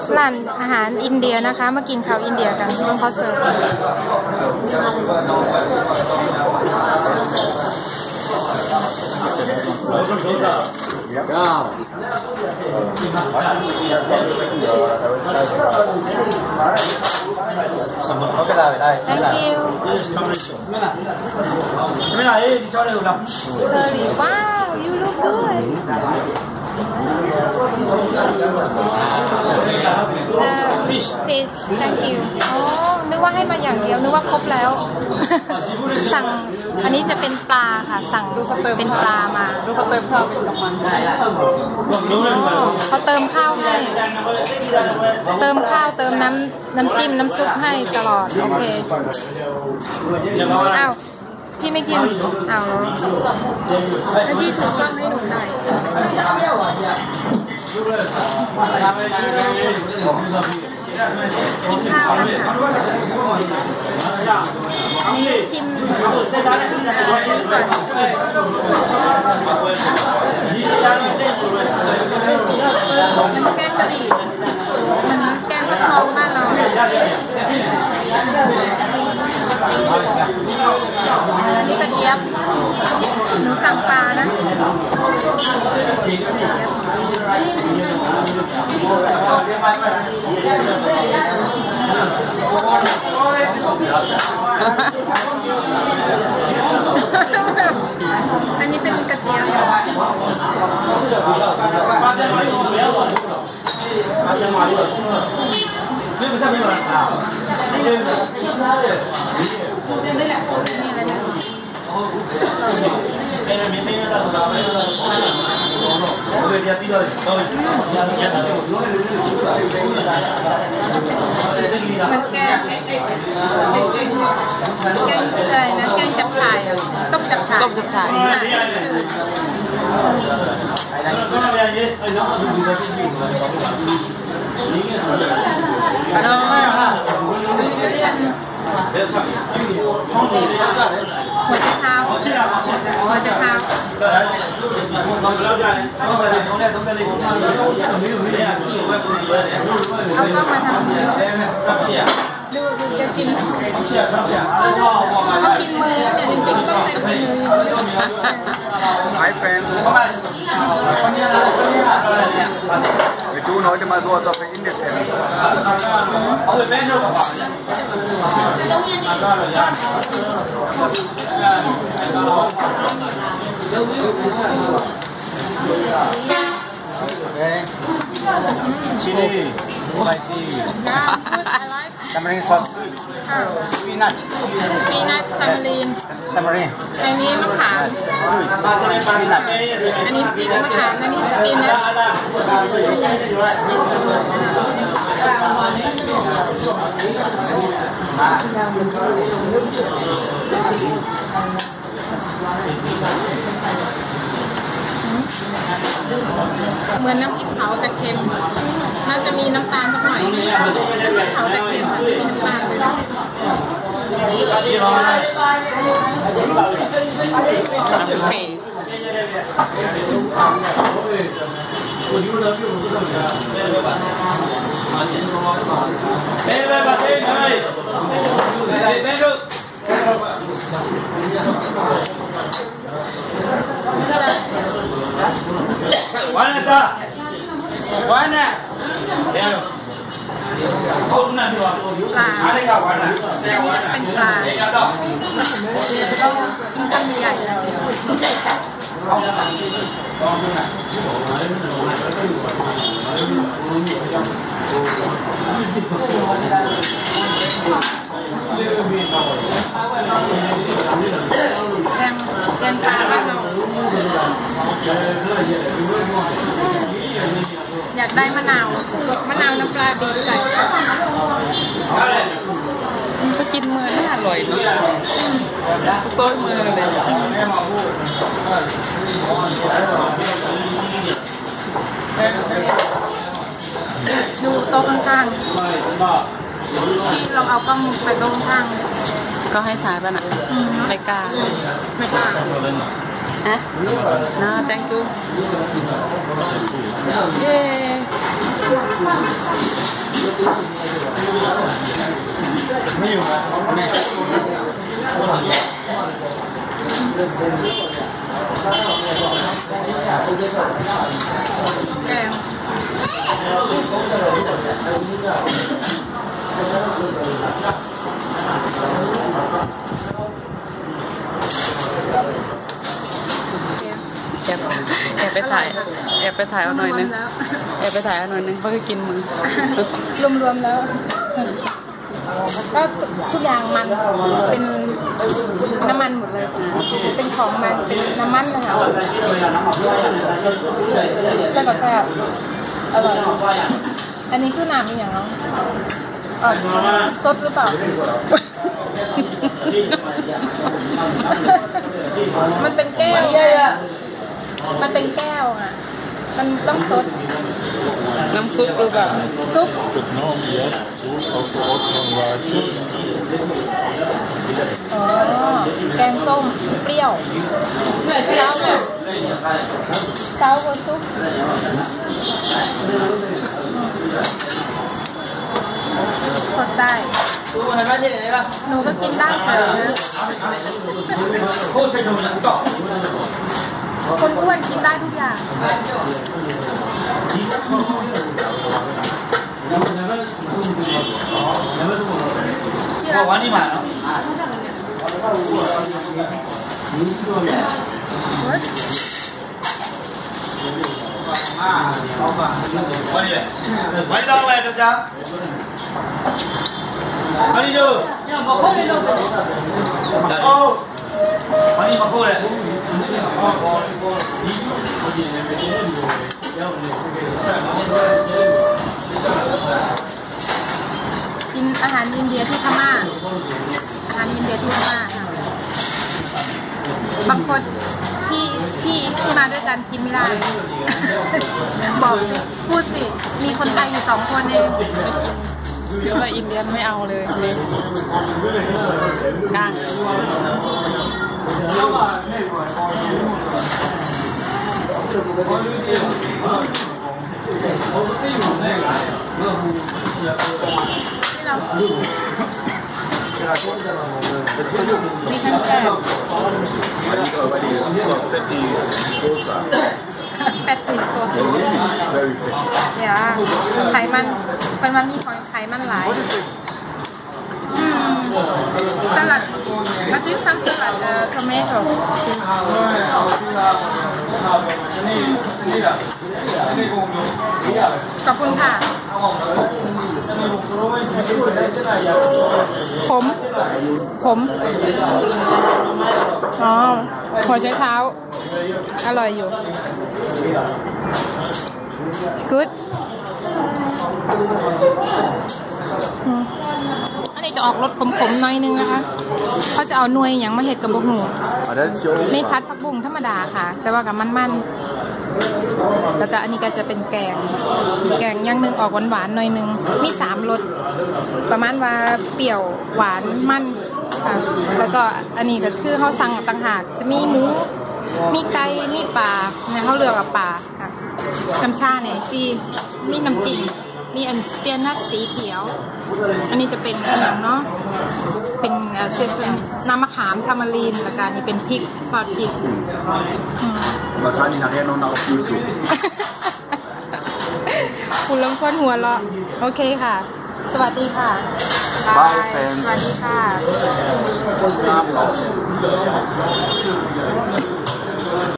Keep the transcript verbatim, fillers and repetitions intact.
ร้านอาหารอินเดียนะคะมากินข้าวอินเดียกันเมื่อเขาเสิร์ฟThank you. Curry. Wow, you look good. Fish. Fish. Thank you. อ๋อนึกว่าให้มาอย่างเดียวนึกว่าครบแล้วสั่งอันนี้จะเป็นปลาค่ะสั่งเป็นปลามาลูกเขาเติมข้าวเป็นประมาณเขาเติมข้าวให้เติมข้าวเติมน้ำน้ำจิ้มน้ำซุปให้ตลอดโอเคอ้าวพี่ไม่กินอ้าวแล้วพี่ถือกล้องให้หนูหน่อยกินข้าวนะคะนี่ชิมนี่ก่อนมันแกงกะหรี่มันแกงกระทองบ้านเรานี่กระเจี๊ยบหนูสั่งปลานะอันนี้เป็นกระเจี๊ยบนี่อะไรนะมันแกงแกงอะไรนะแกงจับฉ่ายต้มจับฉ่ายต้มจับฉ่ายน้องหัวใจเท้าหัวใจเท้าเอาก็มาทำดูดูจะกินเขากินมือแต่จริงๆต้องใส่มือ Hi friends. We do know the most of the Indian family. Okay. Chili, spicy. Tamarind sauce. Spinach. Spinach, tamarind. Tamarind. อันนี้มะขาม Spinach. อันนี้พริกมะขามอันนี้สปินัชเหมือนน้ำพริกเผาแต่เค็มน่าจะมีน้ำตาลสักหน่อยน้ำพริกเผาแต่เค็มไม่มีน้ำตาลเลย Mana sah? Mana? Ya. Kau mana tu? Ada kau mana? Saya mana? Ya dah. กินคำใหญ่แกงแกงปลาบ้านเราอยากได้มะนาวมะนาวน้ำปลาบีบใส่ก็กินมือน่าอร่อยเนาะโซ่มือเลยดูโต๊ะข้างๆที่เราเอากล้องไปโต๊ะข้างก็ให้ถ่ายป่ะน่ะไม่กล้าไม่กล้าฮะน่า thank you เย้ไม่อยู่นะแม่แกงแอบแอบไปถ่ายแอบไปถ่ายเอาหน่อยนึงแอบไปถ่ายเอาหน่อยนึงเขาก็กินมือรวมๆแล้วก็ทุกอย่างมันเป็นน้ำมันหมดเลยเป็นของมันเป็นน้ำมันนะคะแล้วก็แซ่บอร่อยอันนี้คือน้ำเป็นอย่างเนาะสดหรือเปล่ามันเป็นแก้วมันเป็นแก้วอ่ะมันต้องสดน้ำซุปหรือเปล่าซุปอ๋อแกงส้มเปรี้ยวเช้าแบบเช้ากับซุปสดได้หนูก็กินได้เฉยนะคนอ้วนกินได้ทุกอย่างก็วันนี้มาเนาะวันนี้วันนี้ต้องอะไรนะจ๊ะวันนี้ดูโอ้วันนี้มาพูดเลยกินอาหารอินเดียที่พม่าอาหารอินเดียที่พม่าค่ะบางคนที่ที่ที่มาด้วยกันกินไม่ได้บอกสิพูดสิมีคนไทยอยู่สองคนเองแล้วอินเดียไม่เอาเลยกลางที่เรามีทั้งแซ่บแฟตติโซเนี่ยไขมันมันมันมีไขมันหลายสลัดมาจิ้มซ้ำสลัดเอ่อทอมเมโต้ขอบคุณค่ะขมขมอ๋อหัวใช้เท้าอร่อยอยู่ good อันนี้จะออกรสขมๆหน่อยนึงนะคะเขาจะเอาหน่วยอย่างมาเห็ดกับบุกหนูนี่พัดผักบุ้งธรรมดาค่ะแต่ว่ากับมันๆแล้วก็อันนี้ก็จะเป็นแกงแกงอย่างนึงออกหวานๆหน่อยนึงมีสามรสประมาณว่าเปรี้ยวหวานมันค่ะแล้วก็อันนี้ก็คือเขาสั่งต่างหากจะมีหมูมีไก่มีปลาเนี่ยเขาเลือกเอาปลาค่ะน้ำชาเนี่ยฟรีมีน้ำจิ้มมีอันสเปียนัทสีเขียวอันนี้จะเป็นอะไรเนาะเป็นเซซาน้ำมะขามทามารีนแล้วก็นี่เป็นพริกซอสพริกมาทานนี่นะแค่น้องๆยูทูบคุณลำพ้นหัวเราะโอเคค่ะสวัสดีค่ะบายแฟนสวัสดีค่ะ